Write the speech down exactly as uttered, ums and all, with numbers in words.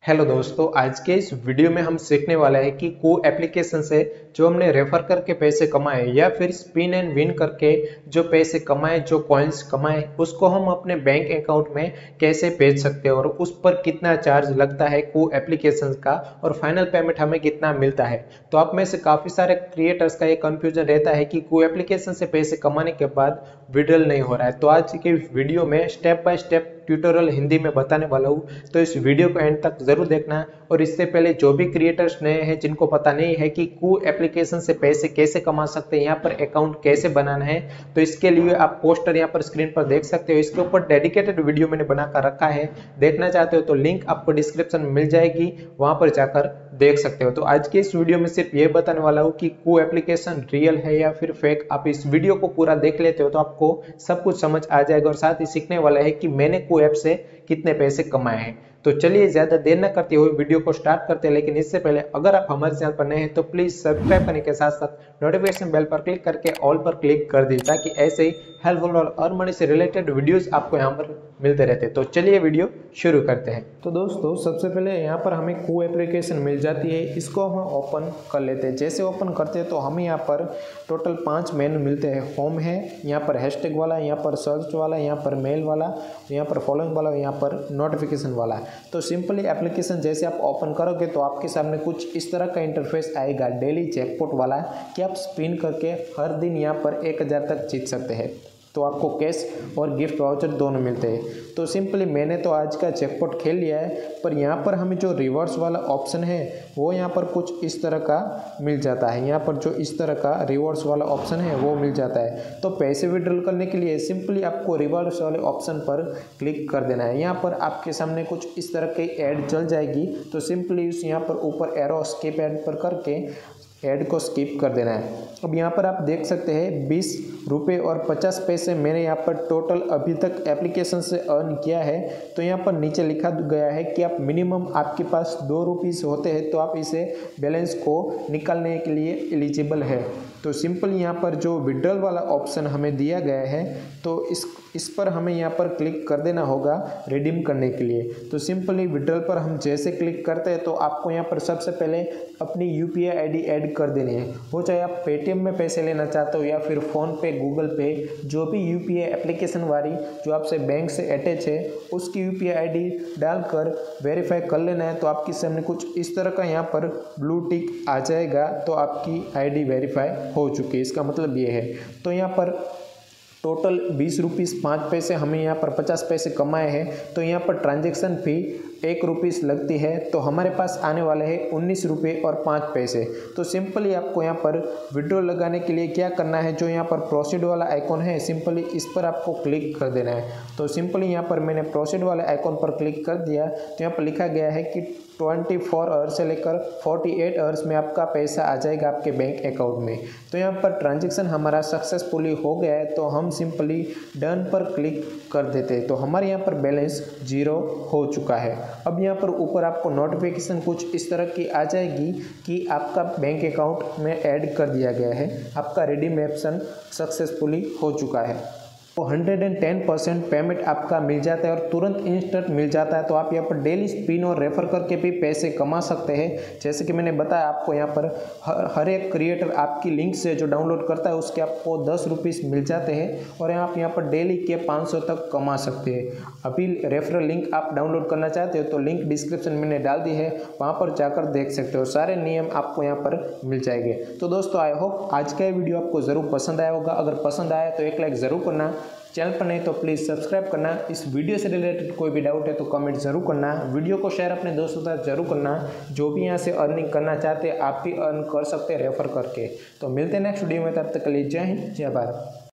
Hello दोस्तों, आज के इस वीडियो में हम सीखने वाले हैं कि को एप्लीकेशन से जो हमने रेफर करके पैसे कमाए या फिर स्पिन एंड विन करके जो पैसे कमाए, जो कॉइन्स कमाए, उसको हम अपने बैंक अकाउंट में कैसे भेज सकते हैं और उस पर कितना चार्ज लगता है को एप्लीकेशन का और फाइनल पेमेंट हमें कितना मिलता है। तो आप में से काफ़ी सारे क्रिएटर्स का ये कंफ्यूजन रहता है कि को एप्लीकेशन से पैसे कमाने के बाद विड्रॉल नहीं हो रहा है। तो आज के वीडियो में step by step tutorial Hindi में बताने वाला हूँ, तो इस वीडियो को एंड तक जरूर देखना। और इससे पहले जो भी क्रिएटर्स नए हैं जिनको पता नहीं है कि को एप्लीकेशन से पैसे कैसे कमा सकते हैं, यहाँ पर अकाउंट कैसे बनाना है, तो इसके लिए आप पोस्टर यहाँ पर स्क्रीन पर देख सकते हो। इसके ऊपर डेडिकेटेड वीडियो मैंने बनाकर रखा है, देखना चाहते हो तो लिंक आपको डिस्क्रिप्शन में मिल जाएगी, वहां पर जाकर देख सकते हो। तो आज के इस वीडियो में सिर्फ ये बताने वाला हूँ कि को एप्लीकेशन रियल है या फिर फेक। आप इस वीडियो को पूरा देख लेते हो तो आपको सब कुछ समझ आ जाएगा और साथ ही सीखने वाला है कि मैंने को ऐप से कितने पैसे कमाए हैं। तो चलिए ज्यादा देर न करते हुए वीडियो को स्टार्ट करते हैं। लेकिन इससे पहले अगर आप हमारे चैनल पर नए हैं तो प्लीज सब्सक्राइब करने के साथ साथ नोटिफिकेशन बेल पर क्लिक करके ऑल पर क्लिक कर दीजिए, ताकि ऐसे ही हेल्पफुल और अर्न मनी से रिलेटेड वीडियोस आपको यहाँ पर मिलते रहते हैं। तो चलिए वीडियो शुरू करते हैं। तो दोस्तों, सबसे पहले यहाँ पर हमें को एप्लीकेशन मिल जाती है, इसको हम ओपन कर लेते हैं। जैसे ओपन करते हैं तो हमें यहाँ पर टोटल पांच मेनू मिलते हैं। होम है, यहाँ पर हैशटैग वाला, यहाँ पर सर्च वाला, यहाँ पर मेल वाला, यहाँ पर फॉलोइंग वाला, यहाँ पर नोटिफिकेशन वाला। तो सिंपली एप्लीकेशन जैसे आप ओपन करोगे तो आपके सामने कुछ इस तरह का इंटरफेस आएगा, डेली जैकपॉट वाला, कि आप स्पिन करके हर दिन यहाँ पर एक हज़ार तक जीत सकते हैं। तो आपको कैश और गिफ्ट वाउचर दोनों मिलते हैं। तो सिंपली मैंने तो आज का जैकपॉट खेल लिया है, पर यहाँ पर हमें जो रिवर्स वाला ऑप्शन है वो यहाँ पर कुछ इस तरह का मिल जाता है। यहाँ पर जो इस तरह का रिवर्स वाला ऑप्शन है वो मिल जाता है। तो पैसे विड्रॉल करने के लिए सिंपली आपको रिवर्स वाले ऑप्शन पर क्लिक कर देना है। यहाँ पर आपके सामने कुछ इस तरह की ऐड चल जाएगी, तो सिंपली उस यहाँ पर ऊपर एरो स्किप ऐड पर करके ऐड को स्किप कर देना है। अब यहाँ पर आप देख सकते हैं बीस रुपये और पचास पैसे मैंने यहाँ पर टोटल अभी तक एप्लीकेशन से अर्न किया है। तो यहाँ पर नीचे लिखा गया है कि आप मिनिमम आपके पास दो रुपीस होते हैं तो आप इसे बैलेंस को निकालने के लिए एलिजिबल है। तो सिंपल यहाँ पर जो विड्रॉल वाला ऑप्शन हमें दिया गया है तो इस इस पर हमें यहाँ पर क्लिक कर देना होगा रिडीम करने के लिए। तो सिंपली विड्रॉल पर हम जैसे क्लिक करते हैं तो आपको यहाँ पर सबसे पहले अपनी यूपीआई आईडी ऐड कर देनी है। वो चाहे आप पेटीएम में पैसे लेना चाहते हो या फिर फ़ोन पे, गूगल पे, जो भी यूपीआई एप्लीकेशन वाली जो आपसे बैंक से अटैच है उसकी यूपीआई आईडी डालकर वेरीफाई कर लेना है। तो आपके सामने कुछ इस तरह का यहाँ पर ब्लू टिक आ जाएगा, तो आपकी आईडी वेरीफाई हो चुकी है, इसका मतलब ये है। तो यहाँ पर टोटल बीस रुपीस पाँच पैसे हमें यहाँ पर पचास पैसे कमाए हैं। तो यहाँ पर ट्रांजैक्शन फ़ी एक रुपीस लगती है, तो हमारे पास आने वाले हैं उन्नीस रुपये और पाँच पैसे। तो सिंपली आपको यहाँ पर विड्रॉल लगाने के लिए क्या करना है, जो यहाँ पर प्रोसीड वाला आइकॉन है सिंपली इस पर आपको क्लिक कर देना है। तो सिंपली यहाँ पर मैंने प्रोसीड वाले आइकॉन पर क्लिक कर दिया। तो यहाँ पर लिखा गया है कि चौबीस आवर्स से लेकर अड़तालीस आवर्स में आपका पैसा आ जाएगा आपके बैंक अकाउंट में। तो यहाँ पर ट्रांजैक्शन हमारा सक्सेसफुली हो गया है, तो हम सिंपली डन पर क्लिक कर देते हैं। तो हमारे यहाँ पर बैलेंस जीरो हो चुका है। अब यहाँ पर ऊपर आपको नोटिफिकेशन कुछ इस तरह की आ जाएगी कि आपका बैंक अकाउंट में ऐड कर दिया गया है, आपका रिडीम ऑप्शन सक्सेसफुली हो चुका है। तो एक सौ दस परसेंट पेमेंट आपका मिल जाता है और तुरंत इंस्टेंट मिल जाता है। तो आप यहाँ पर डेली स्पिन और रेफर करके भी पैसे कमा सकते हैं। जैसे कि मैंने बताया आपको, यहाँ पर हर हर एक क्रिएटर आपकी लिंक से जो डाउनलोड करता है उसके आपको दस रुपीस मिल जाते हैं और आप यहाँ पर डेली के पाँच सौ तक कमा सकते हैं। अभी रेफरल लिंक आप डाउनलोड करना चाहते हो तो लिंक डिस्क्रिप्शन में मैंने डाल दी है, वहाँ पर जाकर देख सकते हो। सारे नियम आपको यहाँ पर मिल जाएंगे। तो दोस्तों, आई होप आज का ये वीडियो आपको ज़रूर पसंद आया होगा। अगर पसंद आया तो एक लाइक ज़रूर करना, चैनल पर नहीं तो प्लीज़ सब्सक्राइब करना। इस वीडियो से रिलेटेड कोई भी डाउट है तो कमेंट जरूर करना। वीडियो को शेयर अपने दोस्तों के साथ जरूर करना। जो भी यहाँ से अर्निंग करना चाहते हैं आप भी अर्न कर सकते हैं रेफर करके। तो मिलते हैं नेक्स्ट वीडियो में, तब तक के लिए जय हिंद, जय भारत।